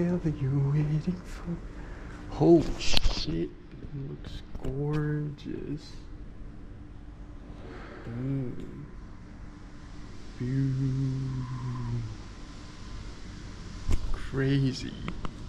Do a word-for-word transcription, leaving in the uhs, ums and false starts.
hell are you waiting for? Holy shit, it looks gorgeous. Mm. Crazy.